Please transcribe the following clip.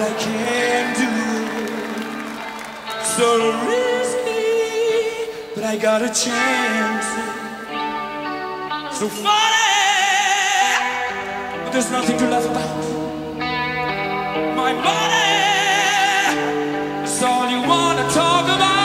I can do. So risky, but I got a chance. So funny, but there's nothing to laugh about. My money is all you wanna talk about.